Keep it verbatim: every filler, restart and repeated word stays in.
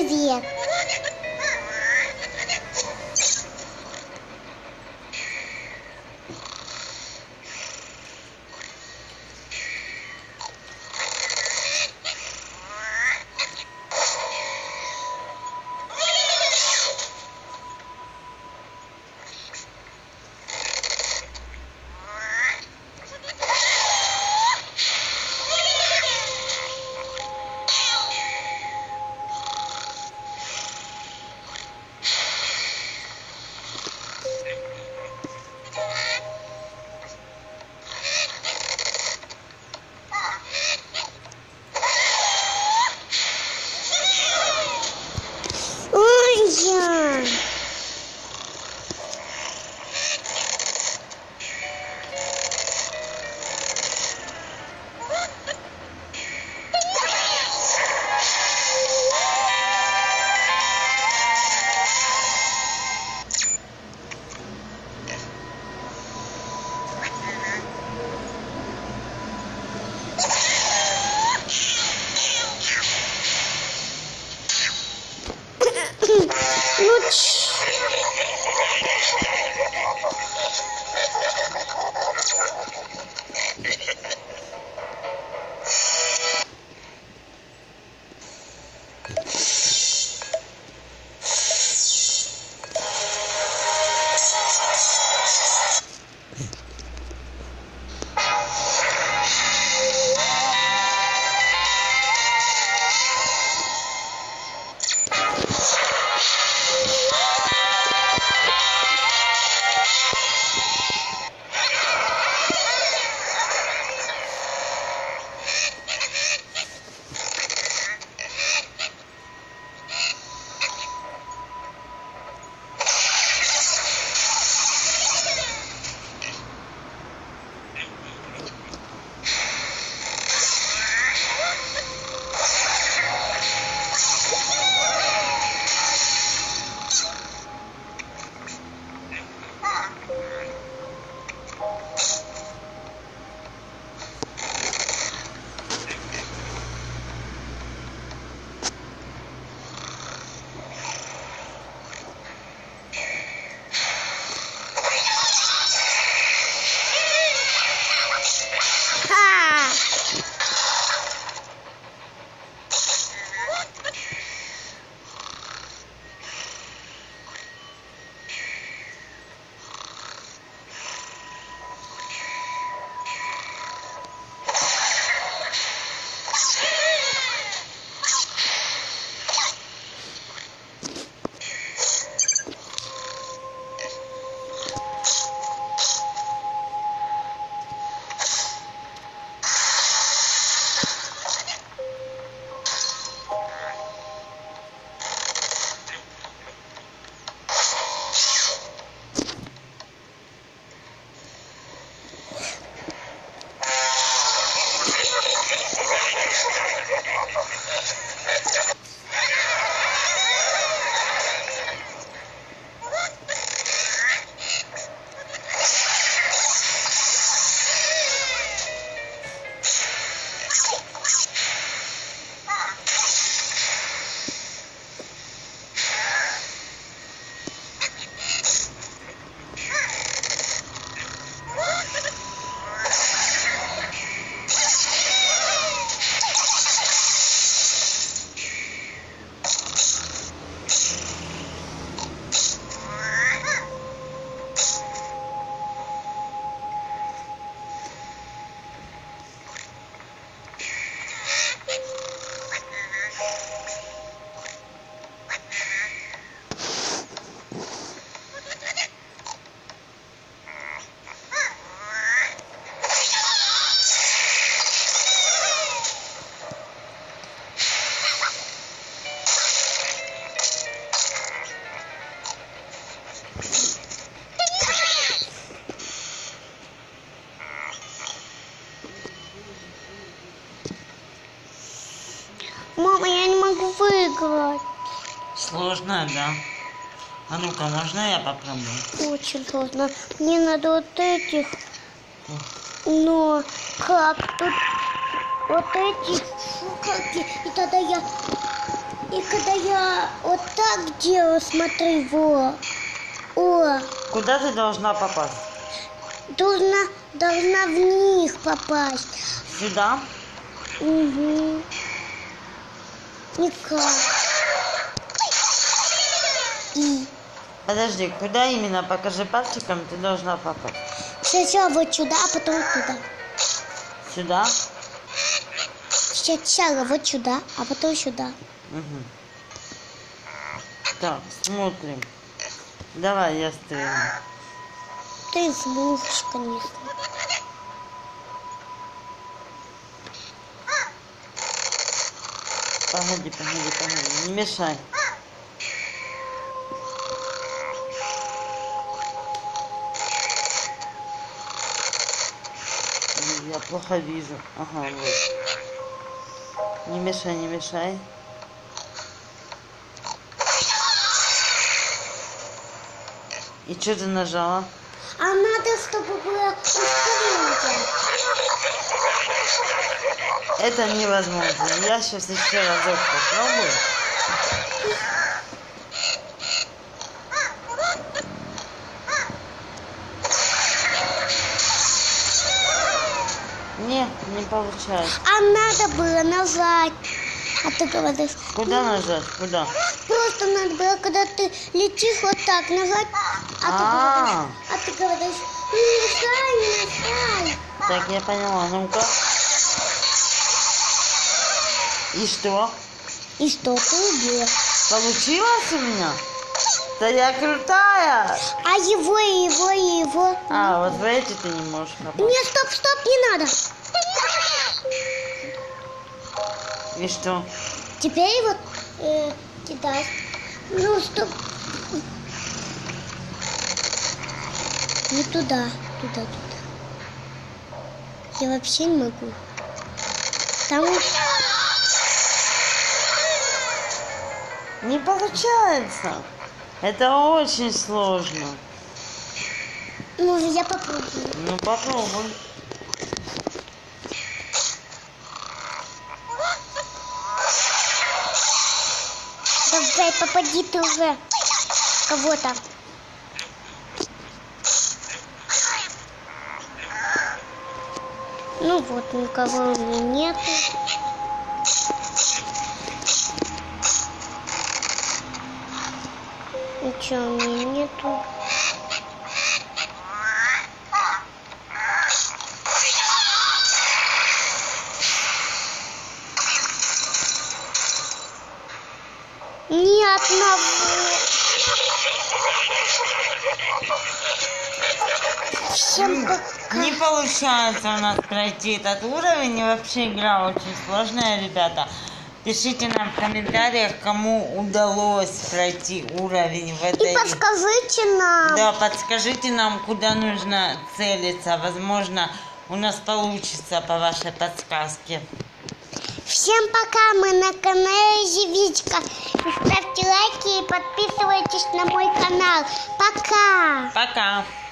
привет. Я. Мама, я не могу выиграть. Сложно, да? А ну-ка, можно я попробую? Очень сложно. Мне надо вот этих. Но как тут вот эти шукалки, и тогда я И когда я вот так делаю, смотри, во. О, Куда ты должна попасть? должна, должна в них попасть. Сюда? Угу. Никак. И Подожди, куда именно? Покажи пальчиком, ты должна попасть. сначала вот сюда, а потом туда. Сюда? Сначала вот сюда, а потом сюда. Угу. Так, смотрим. Давай, я стрелю. Ты сможешь, конечно. Погоди, погоди, погоди. Не мешай. Я плохо вижу. Ага, вот. Не мешай, не мешай. И что ты нажала? А надо, чтобы было ускорение. Это невозможно. Я сейчас еще разок попробую. Нет, не получается. А надо было нажать. А ты говоришь, Куда нажать? Куда? просто надо было, когда ты летишь, вот так нажать. А ты А. говоришь, а ты говоришь, не мешай, не мешай. Так, я поняла. Ну-ка. И что? И что ты убил? Получилось у меня? Да я крутая! А его, и его, и его. А, вот в эти ты не можешь попасть. Нет, стоп, стоп, не надо. И что? Теперь вот э, кидай. Ну, стоп. Не туда, туда, туда. Я вообще не могу. Там Не получается. Это очень сложно. ну, я попробую. Ну попробуй. Давай, попади ты уже кого-то. Ну вот, никого у меня нету. Ничего у меня нету. Ни одного. Всем пока. Не получается у нас пройти этот уровень. И вообще игра очень сложная, ребята. Пишите нам в комментариях, кому удалось пройти уровень в этой И подскажите нам. Да, подскажите нам, куда нужно целиться. Возможно, у нас получится по вашей подсказке. Всем пока, мы на канале Живичка. Ставьте лайки и подписывайтесь на мой канал. Пока. Пока!